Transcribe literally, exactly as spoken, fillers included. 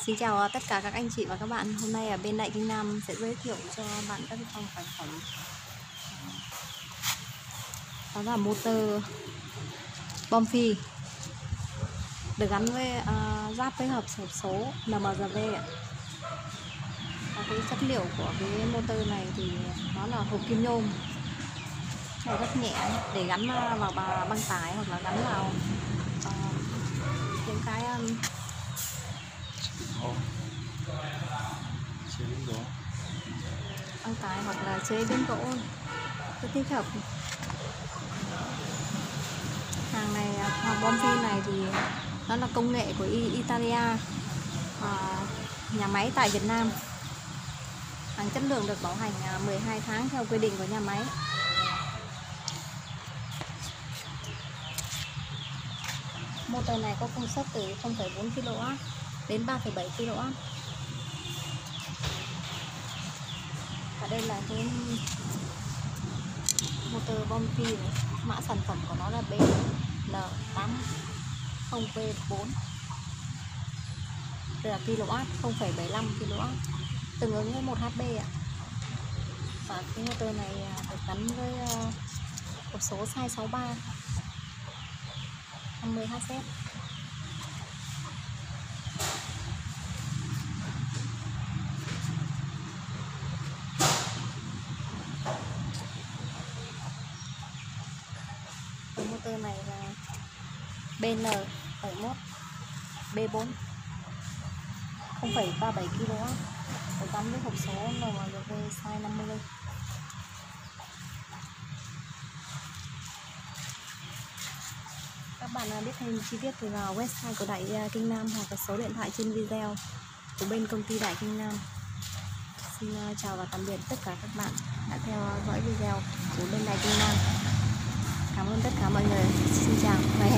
Xin chào tất cả các anh chị và các bạn. Hôm nay ở bên Đại Kinh Nam sẽ giới thiệu cho bạn các dòng sản phẩm. Đó là motor bom phi được gắn với uh, giáp với hộp số N M G V ạ. Và cái chất liệu của cái motor này thì nó là hộp kim nhôm, này rất nhẹ để gắn vào băng tải hoặc là gắn vào uh, những cái um, băng tải hoặc là chế biến gỗ rất thích hợp. Hàng này, hàng bom phi này thì nó là công nghệ của Italia, à, nhà máy tại Việt Nam. Hàng chất lượng được bảo hành mười hai tháng theo quy định của nhà máy. Motor này có công suất từ không phẩy bốn ki lô oát đến ba phẩy bảy ki lô oát. Và đây là cái motor bom phi này. Mã sản phẩm của nó là B L tám không V bốn, đây là kW, không phẩy bảy lăm ki lô oát, tương ứng với một H P ạ. Và cái motor này được gắn với hộp số size sáu ba năm mươi héc. Cái motor này là B N bảy mốt B bốn không phẩy ba bảy ki lô oát, được gắn với hộp số N M G V size năm mươi. Các bạn biết thêm chi tiết thì vào website của Đại Kinh Nam hoặc là số điện thoại trên video của bên công ty Đại Kinh Nam. Xin chào và tạm biệt tất cả các bạn đã theo dõi video của bên Đại Kinh Nam. Cảm ơn tất cả mọi người. Xin chào và hẹn